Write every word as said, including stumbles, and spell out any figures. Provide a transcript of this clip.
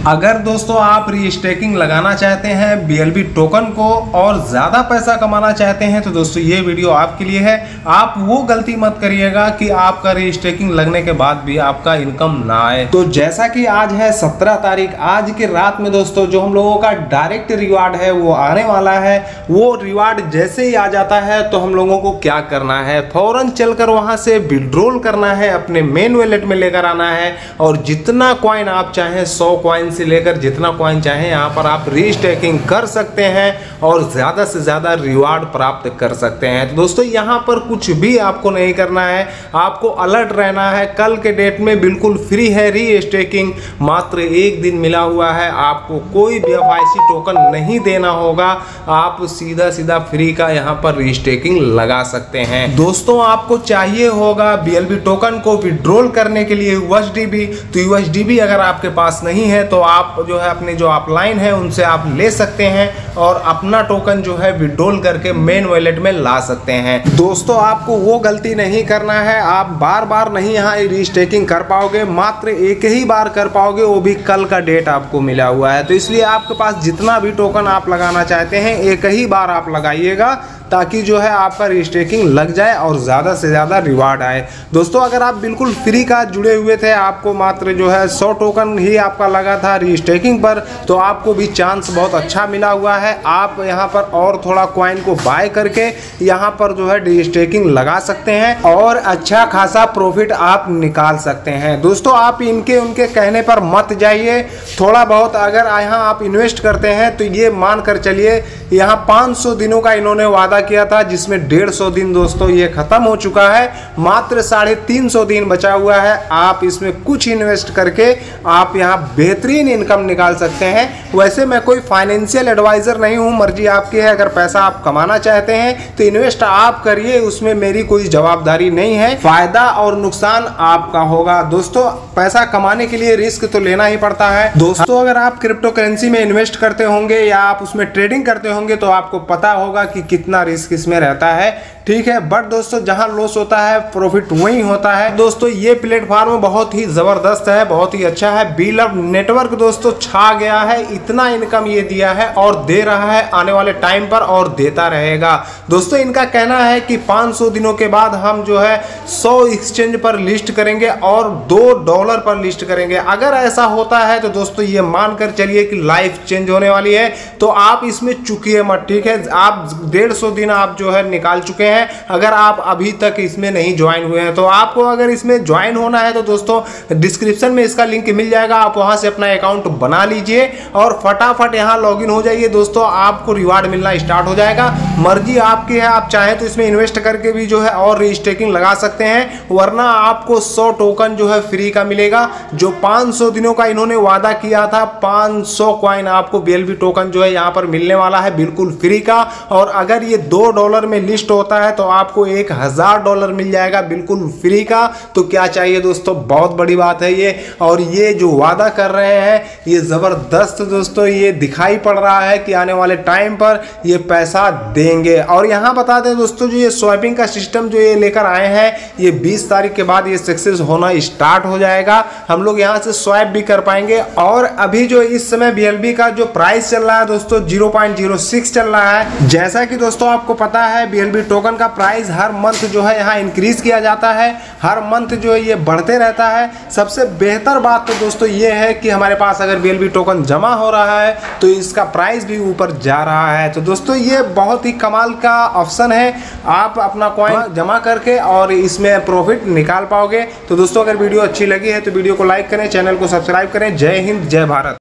अगर दोस्तों आप रीस्टेकिंग लगाना चाहते हैं बीएलबी टोकन को और ज़्यादा पैसा कमाना चाहते हैं तो दोस्तों ये वीडियो आपके लिए है। आप वो गलती मत करिएगा कि आपका रीस्टेकिंग लगने के बाद भी आपका इनकम ना आए। तो जैसा कि आज है सत्रह तारीख, आज के रात में दोस्तों जो हम लोगों का डायरेक्ट रिवार्ड है वो आने वाला है। वो रिवार्ड जैसे ही आ जाता है तो हम लोगों को क्या करना है, फौरन चलकर वहां से विड्रॉल करना है, अपने मेन वॉलेट में लेकर आना है और जितना कॉइन आप चाहें, सौ कॉइन से लेकर जितना कॉइन चाहें यहाँ पर आप रीस्टेकिंग कर सकते हैं और ज़्यादा से ज़्यादा रिवार्ड प्राप्त कर सकते हैं। तो दोस्तों यहाँ पर कुछ भी आपको नहीं करना है, आपको अलर्ट रहना है। कल के डेट में बिल्कुल फ्री है रीस्टेकिंग, मात्र एक दिन मिला हुआ है, आपको कोई भी एफआईसी टोकन नहीं देना होगा, आप सीधा सीधा फ्री का यहाँ पर रीस्टेकिंग लगा सकते हैं। दोस्तों आपको चाहिए होगा बीएलबी टोकन को विड्रॉल करने के लिए यूएसडीबी, तो यूएसडीबी अगर आपके पास नहीं है तो आप जो है अपने जो अपलाइन है उनसे आप ले सकते हैं और अपना टोकन जो है विड्रॉल करके मेन वॉलेट में ला सकते हैं। दोस्तों आपको वो गलती नहीं करना है, आप बार बार नहीं यहाँ रीस्टेकिंग कर पाओगे, मात्र एक ही बार कर पाओगे, वो भी कल का डेट आपको मिला हुआ है। तो इसलिए आपके पास जितना भी टोकन आप लगाना चाहते हैं एक ही बार आप लगाइएगा ताकि जो है आपका रीस्टेकिंग लग जाए और ज़्यादा से ज़्यादा रिवार्ड आए। दोस्तों अगर आप बिल्कुल फ्री का जुड़े हुए थे, आपको मात्र जो है सौ टोकन ही आपका लगा था रीस्टेकिंग पर, तो आपको भी चांस बहुत अच्छा मिला हुआ है। आप यहाँ पर और थोड़ा कॉइन को बाय करके यहाँ पर जो है रीस्टेकिंग लगा सकते हैं और अच्छा खासा प्रॉफिट आप निकाल सकते हैं। दोस्तों आप इनके उनके कहने पर मत जाइए, थोड़ा बहुत अगर यहाँ आप इन्वेस्ट करते हैं तो ये मान कर चलिए यहाँ पाँच सौ दिनों का इन्होंने वादा किया था, जिसमें डेढ़ सौ दिन दोस्तों ये खत्म हो चुका है, मात्र साढ़े तीन सौ दिन बचा हुआ है। आप इसमें कुछ इन्वेस्ट करके आप यहाँ बेहतरीन इनकम निकाल सकते हैं। वैसे मैं कोई फाइनेंशियल एडवाइजर नहीं हूँ, मर्जी आपकी है। अगर पैसा आप कमाना चाहते हैं तो इन्वेस्ट आप करिए, उसमें मेरी कोई जवाबदारी नहीं है, फायदा और नुकसान आपका होगा। दोस्तों पैसा कमाने के लिए रिस्क तो लेना ही पड़ता है। दोस्तों अगर आप क्रिप्टो करेंसी में इन्वेस्ट करते होंगे या आप उसमें ट्रेडिंग करते होंगे तो आपको पता होगा कि कितना रिस्क इसमें रहता है, ठीक है। बट दोस्तों जहां लॉस होता है प्रॉफिट वहीं होता है। दोस्तों ये प्लेटफॉर्म बहुत ही जबरदस्त है, बहुत ही अच्छा है। बीलव नेटवर्क दोस्तों छा गया है, इतना इनकम ये दिया है और दे रहा है आने वाले टाइम पर और देता रहेगा। दोस्तों इनका कहना है कि पाँच सौ दिनों के बाद हम जो है सौ एक्सचेंज पर लिस्ट करेंगे और दो डॉलर पर लिस्ट करेंगे। अगर ऐसा होता है तो दोस्तों ये मानकर चलिए कि लाइफ चेंज होने वाली है, तो आप इसमें चुकिए मत, ठीक है। आप डेढ़ सौ दिन आप जो है निकाल चुके हैं। अगर आप अभी तक इसमें नहीं ज्वाइन हुए हैं तो आपको अगर इसमें ज्वाइन होना है तो दोस्तों डिस्क्रिप्शन में इसका लिंक मिल जाएगा, आप वहां से अपना अकाउंट बना लीजिए और फटाफट यहां लॉगिन हो जाइए। दोस्तों आपको रिवार्ड मिलना स्टार्ट हो जाएगा, मर्जी आपकी है, आप चाहें तो इसमें इन्वेस्ट करके भी जो है और रीस्टेकिंग लगा सकते हैं, वरना आपको सौ टोकन जो है फ्री का मिलेगा। जो पाँच सौ दिनों का इन्होंने वादा किया था, पाँच सौ कॉइन आपको बीएलबी टोकन जो है यहाँ पर मिलने वाला है बिल्कुल फ्री का। और अगर ये दो डॉलर में लिस्ट होता है तो आपको एक हजार डॉलर मिल जाएगा बिल्कुल फ्री का। तो क्या चाहिए दोस्तों, बहुत बड़ी बात है ये। और ये जो वादा कर रहे हैं ये जबरदस्त दोस्तों, ये दिखाई पड़ रहा है कि आने वाले टाइम पर ये पैसा देंगे। और यहाँ बता दें दोस्तों, जो ये स्वैपिंग का सिस्टम जो ये लेकर आए हैं, ये बीस तारीख के बाद ये सक्सेस होना स्टार्ट हो जाएगा। हम लोग यहाँ से स्वैप भी कर पाएंगे। और अभी जो इस समय बीएलबी का जो प्राइस चल रहा है दोस्तों ज़ीरो पॉइंट ज़ीरो सिक्स चल रहा है। जैसा कि दोस्तों आपको पता है बीएलबी टोकन का प्राइस हर मंथ जो है यहाँ इंक्रीज किया जाता है, हर मंथ जो है ये बढ़ते रहता है। सबसे बेहतर बात तो दोस्तों ये है कि हमारे पास अगर बीएलबी टोकन जमा हो रहा है तो इसका प्राइस भी ऊपर जा रहा है। तो दोस्तों ये बहुत ही कमाल का ऑप्शन है, आप अपना कॉइन जमा करके और इसमें प्रॉफिट निकाल पाओगे। तो दोस्तों अगर वीडियो अच्छी लगी है तो वीडियो को लाइक करें, चैनल को सब्सक्राइब करें। जय हिंद, जय भारत।